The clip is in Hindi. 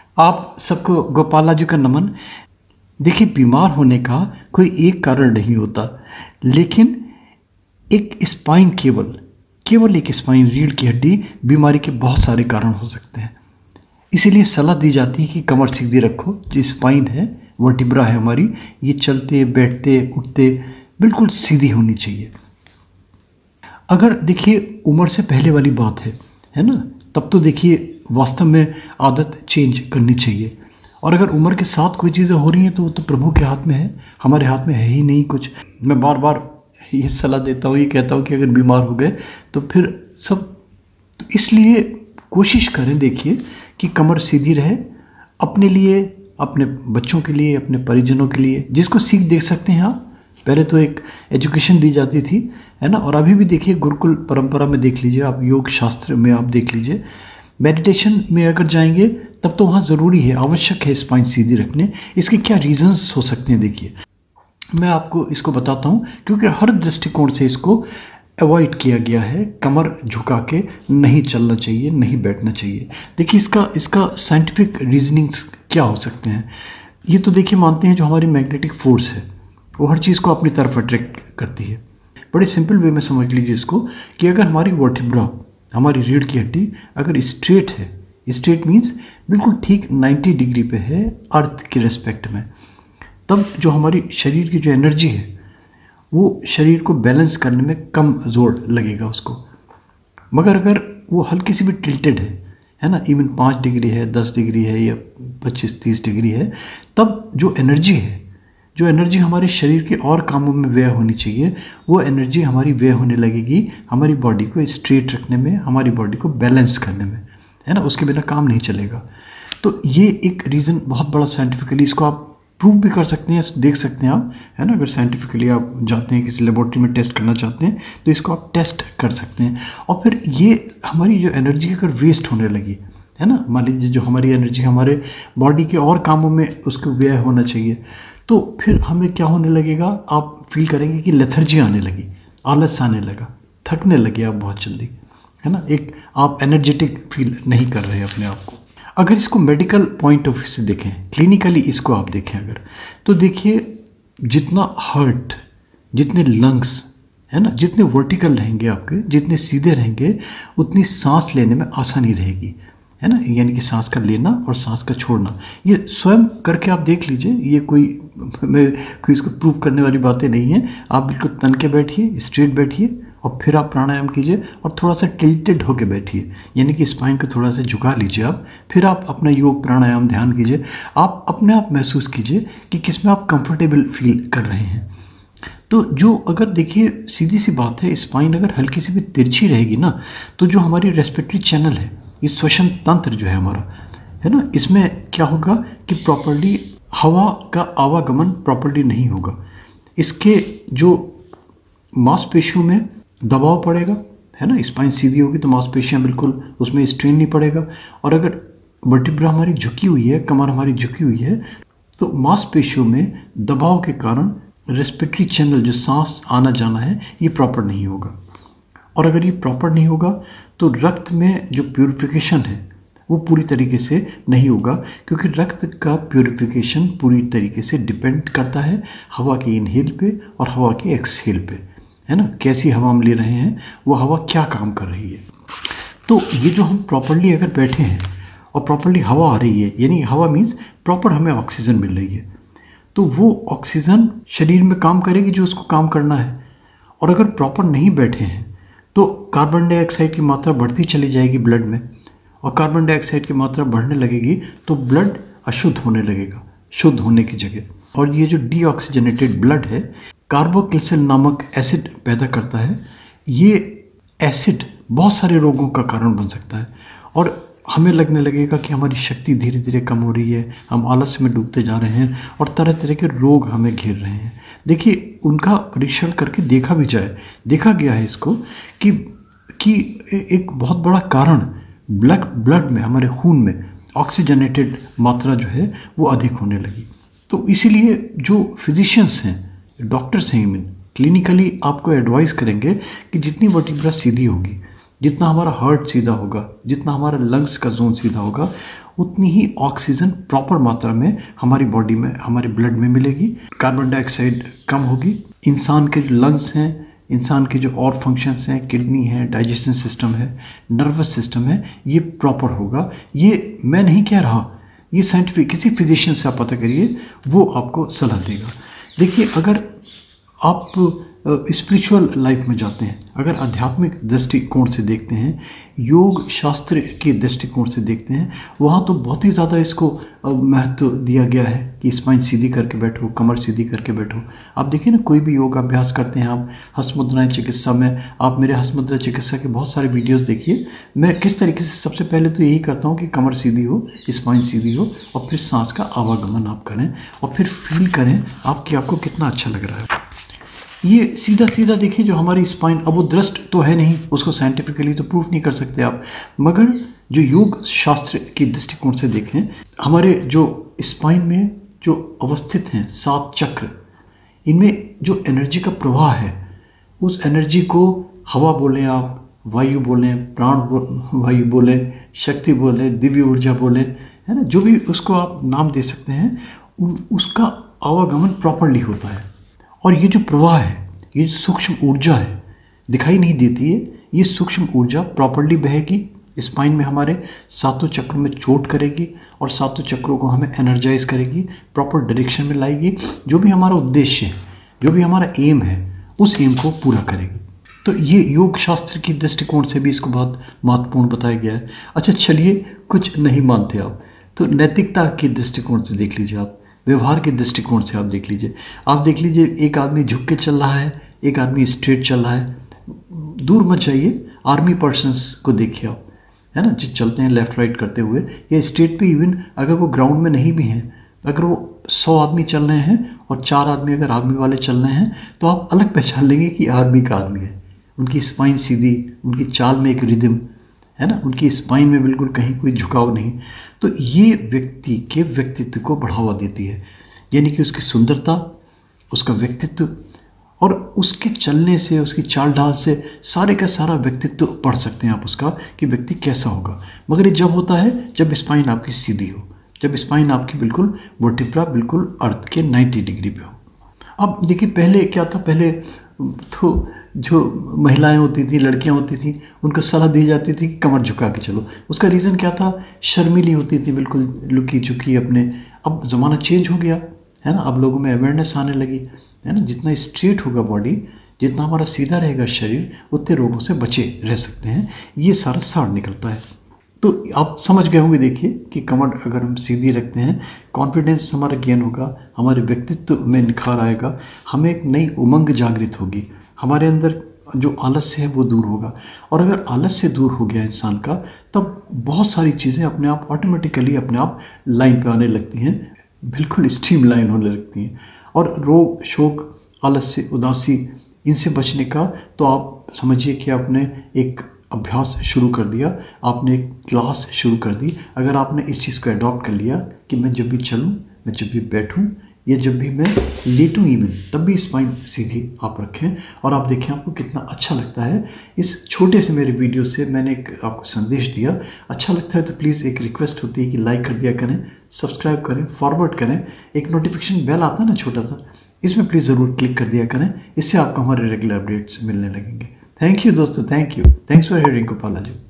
आप सबको गोपाला जी का नमन। देखिए, बीमार होने का कोई एक कारण नहीं होता, लेकिन एक स्पाइन केवल केवल एक स्पाइन, रीढ़ की हड्डी बीमारी के बहुत सारे कारण हो सकते हैं। इसीलिए सलाह दी जाती है कि कमर सीधी रखो। जो स्पाइन है, वर्टिब्रा है हमारी, ये चलते बैठते उठते बिल्कुल सीधी होनी चाहिए। अगर देखिए उम्र से पहले वाली बात है ना, तब तो देखिए वास्तव में आदत चेंज करनी चाहिए। और अगर उम्र के साथ कोई चीज़ें हो रही हैं तो वो तो प्रभु के हाथ में है, हमारे हाथ में है ही नहीं कुछ। मैं बार बार ये सलाह देता हूँ, ये कहता हूँ कि अगर बीमार हो गए तो फिर सब, तो इसलिए कोशिश करें देखिए कि कमर सीधी रहे, अपने लिए, अपने बच्चों के लिए, अपने परिजनों के लिए, जिसको सीख देख सकते हैं आप। पहले तो एक एजुकेशन दी जाती थी, है ना, और अभी भी देखिए गुरुकुल परंपरा में देख लीजिए आप, योग शास्त्र में आप देख लीजिए, मेडिटेशन में अगर जाएंगे तब तो वहाँ ज़रूरी है, आवश्यक है स्पाइन सीधी रखने। इसके क्या रीजंस हो सकते हैं देखिए, मैं आपको इसको बताता हूँ, क्योंकि हर दृष्टिकोण से इसको अवॉइड किया गया है। कमर झुका के नहीं चलना चाहिए, नहीं बैठना चाहिए। देखिए इसका साइंटिफिक रीजनिंग्स क्या हो सकते हैं। ये तो देखिए मानते हैं जो हमारी मैग्नेटिक फोर्स है वो हर चीज़ को अपनी तरफ अट्रैक्ट करती है। बड़े सिंपल वे में समझ लीजिए इसको कि अगर हमारी वर्टिब्रा, हमारी रीढ़ की हड्डी अगर स्ट्रेट है, स्ट्रेट मीन्स बिल्कुल ठीक 90 डिग्री पे है अर्थ के रेस्पेक्ट में, तब जो हमारी शरीर की जो एनर्जी है वो शरीर को बैलेंस करने में कम जोर लगेगा उसको। मगर अगर वो हल्की सी भी टिल्टेड है ना, इवन 5 डिग्री है, 10 डिग्री है या 25-30 डिग्री है, तब जो एनर्जी हमारे शरीर के और कामों में व्यय होनी चाहिए, वो एनर्जी हमारी व्यय होने लगेगी हमारी बॉडी को स्ट्रेट रखने में, हमारी बॉडी को बैलेंस करने में, है ना। उसके बिना काम नहीं चलेगा। तो ये एक रीज़न बहुत बड़ा साइंटिफिकली, इसको आप प्रूव भी कर सकते हैं, देख सकते हैं आप, है ना। अगर साइंटिफिकली आप जाते हैं किसी लेबोरेटरी में टेस्ट करना चाहते हैं तो इसको आप टेस्ट कर सकते हैं। और फिर ये हमारी जो एनर्जी अगर वेस्ट होने लगी, है ना, मान लीजिए जो हमारी एनर्जी हमारे बॉडी के और कामों में उसको व्यय होना चाहिए, तो फिर हमें क्या होने लगेगा, आप फील करेंगे कि लेथर्जी आने लगी, आलस आने लगा, थकने लगे आप बहुत जल्दी, है ना, एक आप एनर्जेटिक फील नहीं कर रहे अपने आप को। अगर इसको मेडिकल पॉइंट ऑफ व्यू से देखें, क्लिनिकली इसको आप देखें अगर, तो देखिए जितना हार्ट, जितने लंग्स, है ना, जितने वर्टिकल रहेंगे आपके, जितने सीधे रहेंगे, उतनी सांस लेने में आसानी रहेगी, है ना। यानी कि सांस का लेना और सांस का छोड़ना, ये स्वयं करके आप देख लीजिए। ये कोई इसको प्रूव करने वाली बातें नहीं हैं। आप बिल्कुल तन के बैठिए, स्ट्रेट बैठिए, और फिर आप प्राणायाम कीजिए और थोड़ा सा टिल्टेड होके बैठिए, यानी कि स्पाइन को थोड़ा सा झुका लीजिए आप। फिर आप अपना योग प्राणायाम ध्यान कीजिए। आप अपने आप महसूस कीजिए कि किस में आप कंफर्टेबल फील कर रहे हैं। तो जो अगर देखिए सीधी सी बात है, स्पाइन अगर हल्की सी भी तिरछी रहेगी ना, तो जो हमारी रेस्पिरेटरी चैनल है, ये श्वसन तंत्र जो है हमारा, है ना, इसमें क्या होगा कि प्रॉपर्ली हवा का आवागमन प्रॉपर्ली नहीं होगा। इसके जो मांसपेशियों में दबाव पड़ेगा, है ना, स्पाइन सीधी होगी तो मांसपेशियां बिल्कुल उसमें स्ट्रेन नहीं पड़ेगा। और अगर वर्टिब्रा हमारी झुकी हुई है, कमर हमारी झुकी हुई है, तो मांसपेशियों में दबाव के कारण रेस्पिरेटरी चैनल, जो सांस आना जाना है, ये प्रॉपर नहीं होगा। और अगर ये प्रॉपर नहीं होगा तो रक्त में जो प्यूरिफिकेशन है वो पूरी तरीके से नहीं होगा, क्योंकि रक्त का प्यूरिफिकेशन पूरी तरीके से डिपेंड करता है हवा के इनहेल पे और हवा के एक्सहेल पे, है ना। कैसी हवा हम ले रहे हैं, वो हवा क्या काम कर रही है। तो ये जो हम प्रॉपरली अगर बैठे हैं और प्रॉपरली हवा आ रही है, यानी हवा मीन्स प्रॉपर हमें ऑक्सीजन मिल रही है, तो वो ऑक्सीजन शरीर में काम करेगी जो उसको काम करना है। और अगर प्रॉपर नहीं बैठे हैं तो कार्बन डाइऑक्साइड की मात्रा बढ़ती चली जाएगी ब्लड में, और कार्बन डाइऑक्साइड की मात्रा बढ़ने लगेगी तो ब्लड अशुद्ध होने लगेगा, शुद्ध होने की जगह। और ये जो डीऑक्सीजनेटेड ब्लड है, कार्बोक्सिल नामक एसिड पैदा करता है। ये एसिड बहुत सारे रोगों का कारण बन सकता है, और हमें लगने लगेगा कि हमारी शक्ति धीरे धीरे कम हो रही है, हम आलस्य में डूबते जा रहे हैं, और तरह तरह के रोग हमें घेर रहे हैं। देखिए उनका परीक्षण करके देखा गया है इसको कि एक बहुत बड़ा कारण ब्लड में, हमारे खून में ऑक्सीजनेटेड मात्रा जो है वो अधिक होने लगी। तो इसीलिए जो फिजिशियंस हैं, डॉक्टर्स हैं, क्लिनिकली आपको एडवाइस करेंगे कि जितनी वर्टिब्रा सीधी होगी, जितना हमारा हार्ट सीधा होगा, जितना हमारा लंग्स का जोन सीधा होगा, उतनी ही ऑक्सीजन प्रॉपर मात्रा में हमारी बॉडी में, हमारे ब्लड में मिलेगी, कार्बन डाइऑक्साइड कम होगी। इंसान के जो लंग्स हैं, इंसान के जो और फंक्शंस हैं, किडनी है, डाइजेशन सिस्टम है, नर्वस सिस्टम है, ये प्रॉपर होगा। ये मैं नहीं कह रहा, ये साइंटिफिक, किसी फिजिशियन से आप पता करिए, वो आपको सलाह देगा। देखिए, अगर आप स्पिरिचुअल लाइफ में जाते हैं, अगर आध्यात्मिक दृष्टिकोण से देखते हैं, योग शास्त्र के दृष्टिकोण से देखते हैं, वहाँ तो बहुत ही ज़्यादा इसको महत्व दिया गया है कि स्पाइन सीधी करके बैठो, कमर सीधी करके बैठो। आप देखिए ना, कोई भी योग अभ्यास करते हैं आप, हस्तमुद्राएं चिकित्सा में, आप मेरे हस्तमुद्रा चिकित्सा के बहुत सारे वीडियोस देखिए। मैं किस तरीके से सबसे पहले तो यही करता हूँ कि कमर सीधी हो, स्पाइन सीधी हो, और फिर सांस का आवागमन आप करें और फिर फील करें आपको कितना अच्छा लग रहा है। ये सीधा सीधा देखिए, जो हमारी स्पाइन, अब वो दृष्ट तो है नहीं, उसको साइंटिफिकली तो प्रूफ नहीं कर सकते आप, मगर जो योग शास्त्र के दृष्टिकोण से देखें, हमारे जो स्पाइन में जो अवस्थित हैं 7 चक्र, इनमें जो एनर्जी का प्रवाह है, उस एनर्जी को हवा बोलें आप, वायु बोलें, प्राण वायु बोलें, शक्ति बोलें, दिव्य ऊर्जा बोलें, है ना, जो भी उसको आप नाम दे सकते हैं, उसका आवागमन प्रॉपरली होता है। और ये जो प्रवाह है, ये सूक्ष्म ऊर्जा है, दिखाई नहीं देती है, ये सूक्ष्म ऊर्जा प्रॉपरली बहेगी, स्पाइन में हमारे 7 चक्रों में चोट करेगी और 7 चक्रों को हमें एनर्जाइज करेगी, प्रॉपर डायरेक्शन में लाएगी, जो भी हमारा उद्देश्य है, जो भी हमारा एम है, उस एम को पूरा करेगी। तो ये योग शास्त्र की दृष्टिकोण से भी इसको बहुत महत्वपूर्ण बताया गया है। अच्छा, चलिए, कुछ नहीं मानते आप तो नैतिकता के दृष्टिकोण से देख लीजिए, आप व्यवहार के दृष्टिकोण से आप देख लीजिए। आप देख लीजिए, एक आदमी झुक के चल रहा है, एक आदमी स्ट्रेट चल रहा है, दूर मत जाइए, आर्मी पर्सन्स को देखिए आप, है ना, जो चलते हैं लेफ्ट राइट करते हुए, या स्ट्रेट पे, इवन अगर वो ग्राउंड में नहीं भी हैं, अगर वो 100 आदमी चल रहे हैं और 4 आदमी अगर आर्मी वाले चल रहे हैं, तो आप अलग पहचान लेंगे कि आर्मी का आदमी है। उनकी स्पाइन सीधी, उनकी चाल में एक रिदम है ना, उनकी स्पाइन में बिल्कुल कहीं कोई झुकाव नहीं। तो ये व्यक्ति के व्यक्तित्व को बढ़ावा देती है, यानी कि उसकी सुंदरता, उसका व्यक्तित्व, और उसके चलने से, उसकी चाल ढाल से सारे का सारा व्यक्तित्व पढ़ सकते हैं आप उसका, कि व्यक्ति कैसा होगा। मगर ये जब होता है जब स्पाइन आपकी सीधी हो, जब स्पाइन आपकी बिल्कुल वर्टिब्रा बिल्कुल अर्थ के 90 डिग्री पे हो। अब देखिए, पहले क्या था, पहले तो जो महिलाएं होती थी, लड़कियां होती थी, उनको सलाह दी जाती थी कि कमर झुका के चलो। उसका रीज़न क्या था, शर्मीली होती थी, बिल्कुल लुकी झुकी अपने। अब ज़माना चेंज हो गया है ना, अब लोगों में अवेयरनेस आने लगी है ना, जितना स्ट्रेट होगा बॉडी, जितना हमारा सीधा रहेगा शरीर, उतने रोगों से बचे रह सकते हैं। ये सारा सार निकलता है। तो आप समझ गए होंगे, देखिए कि कमर अगर हम सीधी रखते हैं, कॉन्फिडेंस हमारा गेन होगा, हमारे व्यक्तित्व में निखार आएगा, हमें एक नई उमंग जागृत होगी, हमारे अंदर जो आलस्य है वो दूर होगा। और अगर आलस्य दूर हो गया इंसान का, तब बहुत सारी चीज़ें अपने आप ऑटोमेटिकली अपने आप लाइन पे आने लगती हैं, बिल्कुल स्ट्रीम लाइन होने लगती हैं। और रोग, शोक, आलस्य, उदासी, इनसे बचने का तो आप समझिए कि आपने एक अभ्यास शुरू कर दिया, आपने एक क्लास शुरू कर दी। अगर आपने इस चीज़ को अडॉप्ट कर लिया कि मैं जब भी चलूँ, मैं जब भी बैठूँ, या जब भी मैं लेटूँ इवन, तब भी स्पाइन सीधी आप रखें, और आप देखें आपको कितना अच्छा लगता है। इस छोटे से मेरे वीडियो से मैंने एक आपको संदेश दिया। अच्छा लगता है तो प्लीज़ एक रिक्वेस्ट होती है कि लाइक कर दिया करें, सब्सक्राइब करें, फॉरवर्ड करें, एक नोटिफिकेशन बेल आता है ना छोटा सा, इसमें प्लीज़ ज़रूर क्लिक कर दिया करें। इससे आपको हमारे रेगुलर अपडेट्स मिलने लगेंगे। थैंक यू दोस्तों, thank you, thanks for hearing Gopala ji.